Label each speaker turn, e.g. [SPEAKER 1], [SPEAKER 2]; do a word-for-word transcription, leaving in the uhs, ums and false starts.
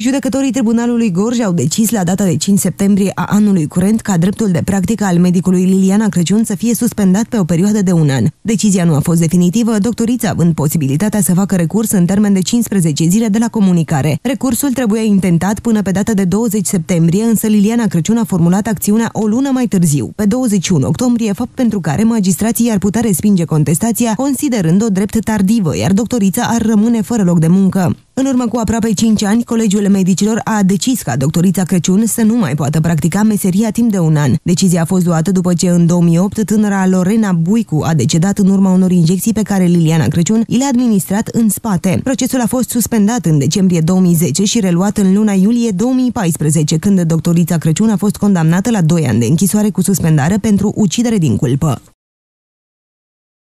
[SPEAKER 1] Judecătorii Tribunalului Gorj au decis la data de cinci septembrie a anului curent ca dreptul de practică al medicului Liliana Crăciun să fie suspendat pe o perioadă de un an. Decizia nu a fost definitivă, doctorița având posibilitatea să facă recurs în termen de cincisprezece zile de la comunicare. Recursul trebuia intentat până pe data de douăzeci septembrie, însă Liliana Crăciun a formulat acțiunea o lună mai târziu, pe douăzeci și unu octombrie, fapt pentru care magistrații ar putea respinge contestația, considerând-o drept tardivă, iar doctorița ar rămâne fără loc de muncă. În urmă cu aproape cinci ani, Colegiul Medicilor a decis ca doctorița Crăciun să nu mai poată practica meseria timp de un an. Decizia a fost luată după ce în două mii opt tânăra Lorena Buicu a decedat în urma unor injecții pe care Liliana Crăciun i le-a administrat în spate. Procesul a fost suspendat în decembrie două mii zece și reluat în luna iulie două mii paisprezece, când doctorița Crăciun a fost condamnată la doi ani de închisoare cu suspendare pentru ucidere din culpă.